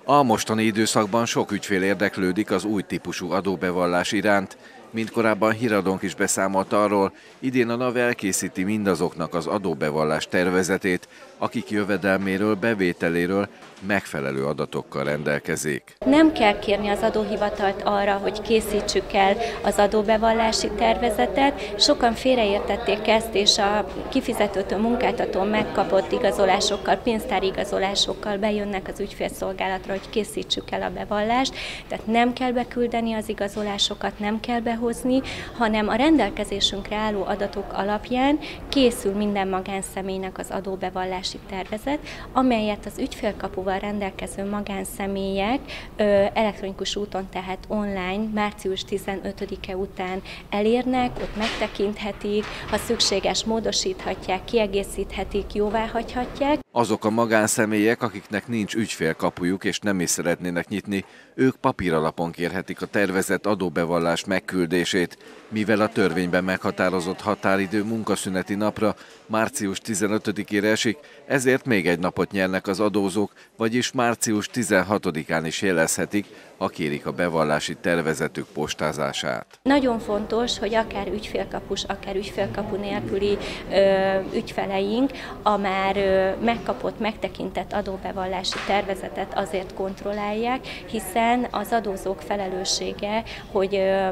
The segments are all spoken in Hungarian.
A mostani időszakban sok ügyfél érdeklődik az új típusú adóbevallás iránt. Mint korábban Híradónk is beszámolt arról, idén a NAV elkészíti mindazoknak az adóbevallás tervezetét, akik jövedelméről, bevételéről megfelelő adatokkal rendelkezik. Nem kell kérni az adóhivatalt arra, hogy készítsük el az adóbevallási tervezetet. Sokan félreértették ezt, és a kifizetőtől munkáltató megkapott igazolásokkal, pénztári igazolásokkal bejönnek az ügyfélszolgálatra, hogy készítsük el a bevallást. Tehát nem kell beküldeni az igazolásokat, nem kell behozni, hanem a rendelkezésünkre álló adatok alapján készül minden magánszemélynek az adóbevallási tervezet, amelyet az ügyfélkapuval rendelkező magánszemélyek elektronikus úton, tehát online március 15-e után elérnek, ott megtekinthetik, ha szükséges módosíthatják, kiegészíthetik, jóváhagyhatják. Azok a magánszemélyek, akiknek nincs ügyfélkapujuk és nem is szeretnének nyitni, ők papíralapon kérhetik a tervezett adóbevallás megküldését, mivel a törvényben meghatározott határidő munkaszüneti napra, március 15-ére esik, ezért még egy napot nyernek az adózók, vagyis március 16-án is jelezhetik, ha kérik a bevallási tervezetük postázását. Nagyon fontos, hogy akár ügyfélkapus, akár ügyfélkapu nélküli ügyfeleink a már megkapott, megtekintett adóbevallási tervezetet azért kontrollálják, hiszen az adózók felelőssége, hogy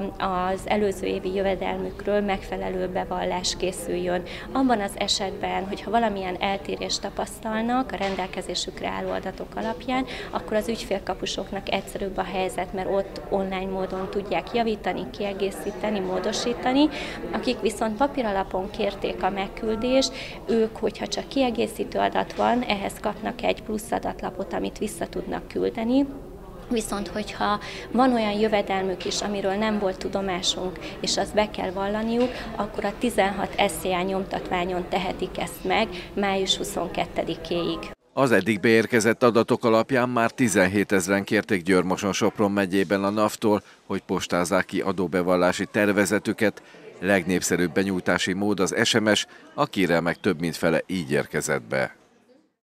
az előző évi jövedelmükről megfelelő bevallás készüljön. Abban az esetben, hogyha valamilyen eltérést tapasztalnak a rendelkezésükre álló adatok alapján, akkor az ügyfélkapusoknak egyszerűbb a helyzet, mert ott online módon tudják javítani, kiegészíteni, módosítani. Akik viszont papíralapon kérték a megküldést, ők, hogyha csak kiegészítő adat van, ehhez kapnak egy plusz adatlapot, amit vissza tudnak küldeni. Viszont, hogyha van olyan jövedelmük is, amiről nem volt tudomásunk, és azt be kell vallaniuk, akkor a 16 SZIA nyomtatványon tehetik ezt meg május 22-éig. Az eddig beérkezett adatok alapján már 17 000-en kérték Győr-Moson-Sopron megyében a NAV-tól, hogy postázzák ki adóbevallási tervezetüket. Legnépszerűbb benyújtási mód az SMS, a kérelmek több mint fele így érkezett be.